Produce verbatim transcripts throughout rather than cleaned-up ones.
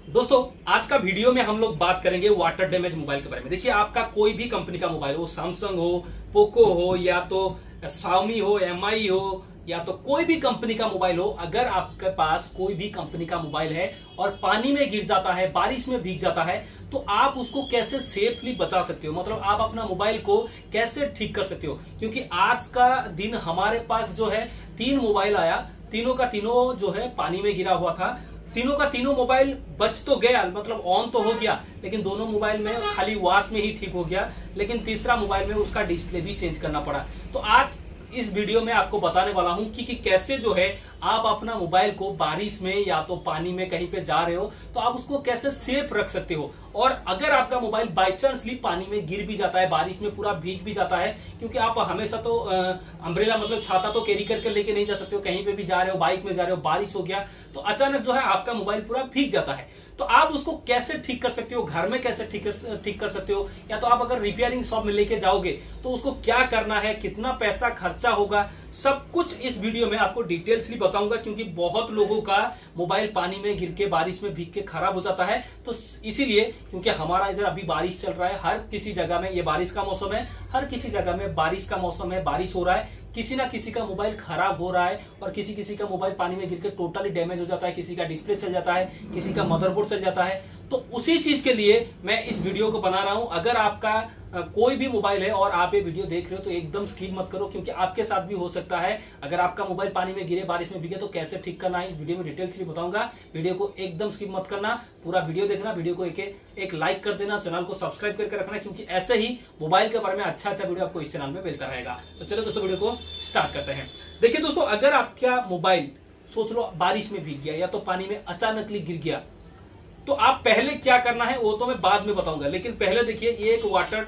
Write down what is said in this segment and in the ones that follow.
दोस्तों आज का वीडियो में हम लोग बात करेंगे वाटर डैमेज मोबाइल के बारे में। देखिए आपका कोई भी कंपनी का मोबाइल हो, सैमसंग हो, पोको हो या तो शाओमी हो, एमआई हो या तो कोई भी कंपनी का मोबाइल हो, अगर आपके पास कोई भी कंपनी का मोबाइल है और पानी में गिर जाता है, बारिश में भीग जाता है, तो आप उसको कैसे सेफली बचा सकते हो, मतलब आप अपना मोबाइल को कैसे ठीक कर सकते हो। क्योंकि आज का दिन हमारे पास जो है तीन मोबाइल आया, तीनों का तीनों जो है पानी में गिरा हुआ था। तीनों का तीनों मोबाइल बच तो गया, मतलब ऑन तो हो गया, लेकिन दोनों मोबाइल में खाली वॉश में ही ठीक हो गया, लेकिन तीसरा मोबाइल में उसका डिस्प्ले भी चेंज करना पड़ा। तो आज इस वीडियो में आपको बताने वाला हूं कि, कि कैसे जो है आप अपना मोबाइल को बारिश में या तो पानी में कहीं पे जा रहे हो तो आप उसको कैसे सेफ रख सकते हो। और अगर आपका मोबाइल बाई चांसली पानी में गिर भी जाता है, बारिश में पूरा भीग भी जाता है, क्योंकि आप हमेशा तो अम्ब्रेला मतलब छाता तो कैरी करके लेके नहीं जा सकते हो, कहीं पे भी जा रहे हो, बाइक में जा रहे हो, बारिश हो गया तो अचानक जो है आपका मोबाइल पूरा भीग जाता है। तो आप उसको कैसे ठीक कर सकते हो, घर में कैसे ठीक कर ठीक कर सकते हो, या तो आप अगर रिपेयरिंग शॉप में लेके जाओगे तो उसको क्या करना है, कितना पैसा खर्चा होगा, सब कुछ इस वीडियो में आपको डिटेल्सली बताऊंगा। क्योंकि बहुत लोगों का मोबाइल पानी में गिर के, बारिश में भीग के खराब हो जाता है। तो इसीलिए क्योंकि हमारा इधर अभी बारिश चल रहा है, हर किसी जगह में, ये बारिश का मौसम है, हर किसी जगह में बारिश का मौसम है, बारिश हो रहा है, किसी ना किसी का मोबाइल खराब हो रहा है और किसी किसी का मोबाइल पानी में गिर के टोटली डैमेज हो जाता है, किसी का डिस्प्ले चल जाता है, किसी का मदरबोर्ड चल जाता है। तो उसी चीज के लिए मैं इस वीडियो को बना रहा हूं। अगर आपका आ, कोई भी मोबाइल है और आप ये वीडियो देख रहे हो तो एकदम स्किप मत करो, क्योंकि आपके साथ भी हो सकता है। अगर आपका मोबाइल पानी में गिरे, बारिश में भीगे तो कैसे ठीक करना है इस वीडियो में डिटेल्स भी बताऊंगा। वीडियो को एकदम स्किप मत करना, पूरा वीडियो देखना, वीडियो को एक एक लाइक कर देना, चैनल को सब्सक्राइब करके रखना, क्योंकि ऐसे ही मोबाइल के बारे में अच्छा अच्छा वीडियो आपको इस चैनल में मिलता रहेगा। तो चलो दोस्तों वीडियो को स्टार्ट करते हैं। देखिए दोस्तों, अगर आपका मोबाइल सोच लो बारिश में भीग गया या तो पानी में अचानकली गिर गया, तो आप पहले क्या करना है वो तो मैं बाद में बताऊंगा। लेकिन पहले देखिए, ये एक वाटर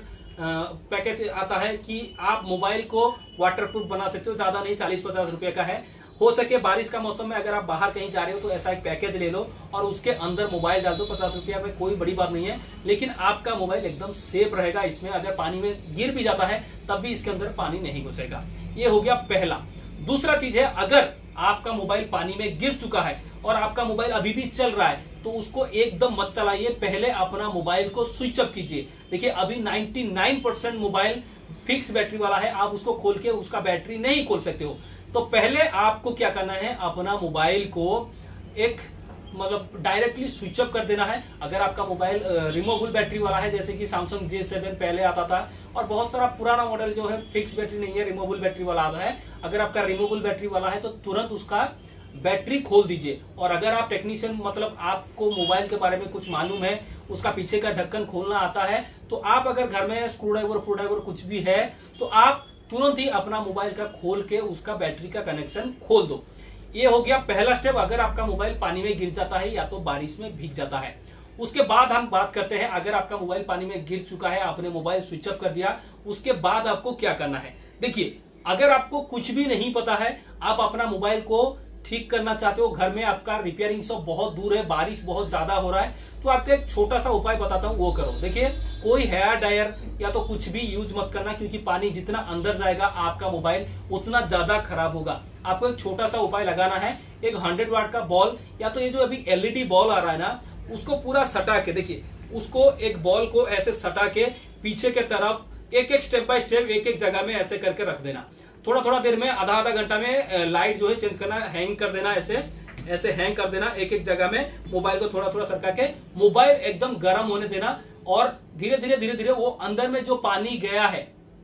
पैकेज आता है कि आप मोबाइल को वाटरप्रूफ बना सकते हो, ज्यादा नहीं, चालीस पचास रुपए का है। हो सके बारिश का मौसम में अगर आप बाहर कहीं जा रहे हो तो ऐसा एक पैकेज ले लो और उसके अंदर मोबाइल डाल दो। पचास रुपया में कोई बड़ी बात नहीं है, लेकिन आपका मोबाइल एकदम सेफ रहेगा। इसमें अगर पानी में गिर भी जाता है तब भी इसके अंदर पानी नहीं घुसेगा। ये हो गया पहला। दूसरा चीज है, अगर आपका मोबाइल पानी में गिर चुका है और आपका मोबाइल अभी भी चल रहा है तो उसको एकदम मत चलाइए, पहले अपना मोबाइल को स्विच ऑफ कीजिए। देखिए अभी निन्यानवे परसेंट मोबाइल फिक्स बैटरी वाला है, आप उसको खोल के उसका बैटरी नहीं खोल सकते हो। तो पहले आपको क्या करना है, अपना मोबाइल को एक मतलब डायरेक्टली स्विच ऑफ कर देना है। अगर आपका मोबाइल रिमूवेबल बैटरी वाला है, जैसे कि सैमसंग जे सेवन पहले आता था, और बहुत सारा पुराना मॉडल जो है फिक्स बैटरी नहीं है, रिमूवेबल बैटरी वाला आता है। अगर आपका रिमूवेबल बैटरी वाला है तो तुरंत उसका बैटरी खोल दीजिए। और अगर आप टेक्नीशियन, मतलब आपको मोबाइल के बारे में कुछ मालूम है, उसका पीछे का ढक्कन खोलना आता है, तो आप अगर घर में स्क्रू ड्राइवर फ्रू ड्राइवर कुछ भी है तो आप तुरंत ही अपना मोबाइल का खोल के उसका बैटरी का कनेक्शन खोल दो। ये हो गया पहला स्टेप, अगर आपका मोबाइल पानी में गिर जाता है या तो बारिश में भीग जाता है। उसके बाद हम बात करते हैं, अगर आपका मोबाइल पानी में गिर चुका है, आपने मोबाइल स्विच ऑफ कर दिया, उसके बाद आपको क्या करना है। देखिए अगर आपको कुछ भी नहीं पता है, आप अपना मोबाइल को ठीक करना चाहते हो, घर में आपका रिपेयरिंग शॉप बहुत दूर है, बारिश बहुत ज्यादा हो रहा है, तो आपको एक छोटा सा उपाय बताता हूं, वो करो। देखिए कोई हेयर ड्रायर या तो कुछ भी यूज मत करना, क्योंकि पानी जितना अंदर जाएगा आपका मोबाइल उतना ज्यादा खराब होगा। आपको एक छोटा सा उपाय लगाना है, एक हंड्रेड वाट का बॉल, या तो ये जो अभी एलईडी बॉल आ रहा है ना, उसको पूरा सटा के, देखिए उसको एक बॉल को ऐसे सटा के पीछे के तरफ एक एक स्टेप बाय स्टेप एक एक जगह में ऐसे करके रख देना। थोड़ा थोड़ा देर में, आधा आधा घंटा में लाइट जो है चेंज करना, हैंग कर देना, ऐसे ऐसे हैंग कर देना एक एक जगह में। मोबाइल को थोड़ा थोड़ा सरका के मोबाइल एकदम गर्म होने देना, और धीरे धीरे धीरे धीरे वो अंदर में जो पानी गया है,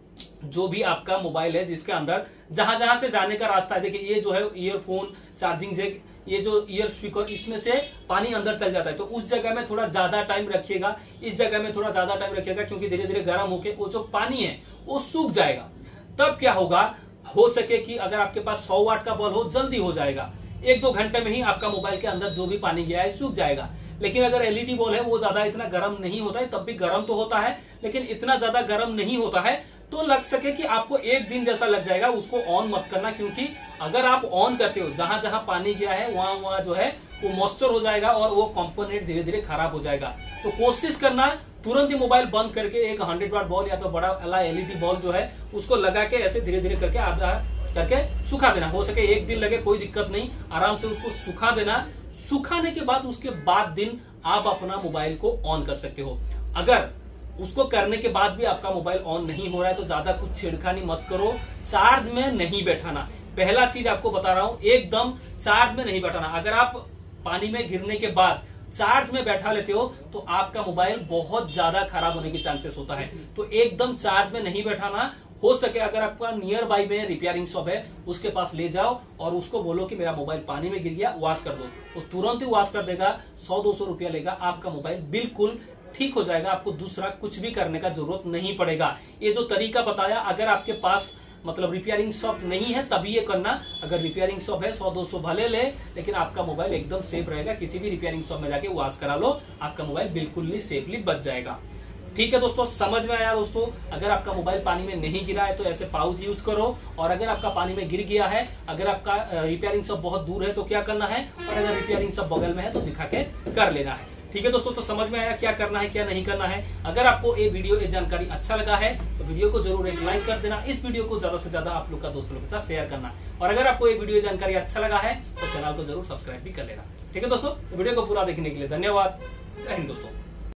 जो भी आपका मोबाइल है जिसके अंदर जहां जहां से जाने का रास्ता है, देखिए ये जो है ईयरफोन, चार्जिंग जैक, ये जो ईयर स्पीकर, इसमें से पानी अंदर चल जाता है। तो उस जगह में थोड़ा ज्यादा टाइम रखिएगा, इस जगह में थोड़ा ज्यादा टाइम रखिएगा, क्योंकि धीरे धीरे गर्म होके वो जो पानी है वो सूख जाएगा। तब क्या होगा, हो सके कि अगर आपके पास सौ वाट का बॉल हो, जल्दी हो जाएगा, एक दो घंटे में ही आपका मोबाइल के अंदर जो भी पानी गया है सूख जाएगा। लेकिन अगर एलईडी बॉल है, वो ज्यादा इतना गर्म नहीं होता है, तब भी गर्म तो होता है लेकिन इतना ज्यादा गर्म नहीं होता है, तो लग सके कि आपको एक दिन जैसा लग जाएगा। उसको ऑन मत करना, क्योंकि अगर आप ऑन करते हो, जहां जहां पानी गया है वहां वहां जो है वो मॉइस्चर हो जाएगा और वो कंपोनेंट धीरे धीरे खराब हो जाएगा। तो कोशिश करना तुरंत ही मोबाइल बंद करके एक हंड्रेड वाट बॉल या तो बड़ा वाला एलईडी बॉल जो है उसको लगा के ऐसे धीरे धीरे करके आधा करके सुखा देना। हो सके एक दिन लगे कोई दिक्कत नहीं, आराम से उसको सुखा देना। सुखाने के बाद उसके बाद दिन आप अपना मोबाइल को ऑन कर सकते हो। अगर उसको करने के बाद भी आपका मोबाइल ऑन नहीं हो रहा है तो ज्यादा कुछ छेड़खानी मत करो, चार्ज में नहीं बैठाना। पहला चीज आपको बता रहा हूं, एकदम चार्ज में नहीं बैठाना। अगर आप पानी में गिरने के बाद चार्ज में बैठा लेते हो तो आपका मोबाइल बहुत ज्यादा खराब होने के चांसेस होता है। तो एकदम चार्ज में नहीं बैठाना। हो सके अगर आपका नियर बाई में रिपेयरिंग शॉप है उसके पास ले जाओ और उसको बोलो कि मेरा मोबाइल पानी में गिर गया, वॉश कर दो। वो तुरंत ही वॉश कर देगा, सौ दो सौ रुपया लेगा, आपका मोबाइल बिल्कुल ठीक हो जाएगा। आपको दूसरा कुछ भी करने का जरूरत नहीं पड़ेगा। ये जो तरीका बताया, अगर आपके पास मतलब रिपेयरिंग शॉप नहीं है तभी ये करना। अगर रिपेयरिंग शॉप है सौ दो सौ भले ले, लेकिन आपका मोबाइल एकदम सेफ रहेगा। किसी भी रिपेयरिंग शॉप में जाके वॉश करा लो, आपका मोबाइल बिल्कुल ही सेफली बच जाएगा। ठीक है दोस्तों, समझ में आया दोस्तों। अगर आपका मोबाइल पानी में नहीं गिरा है तो ऐसे पाउच यूज करो, और अगर आपका पानी में गिर गया है, अगर आपका रिपेयरिंग शॉप बहुत दूर है तो क्या करना है, और अगर रिपेयरिंग शॉप बगल में है तो दिखा के कर लेना है। ठीक है दोस्तों, तो समझ में आया क्या करना है क्या नहीं करना है। अगर आपको ये वीडियो ये जानकारी अच्छा लगा है तो वीडियो को जरूर एक लाइक कर देना। इस वीडियो को ज्यादा से ज्यादा आप लोग का दोस्तों के साथ शेयर करना, और अगर आपको ये वीडियो जानकारी अच्छा लगा है तो चैनल को जरूर सब्सक्राइब भी कर लेना। ठीक है दोस्तों, तो वीडियो को पूरा देखने के लिए धन्यवाद। जय हिंद दोस्तों।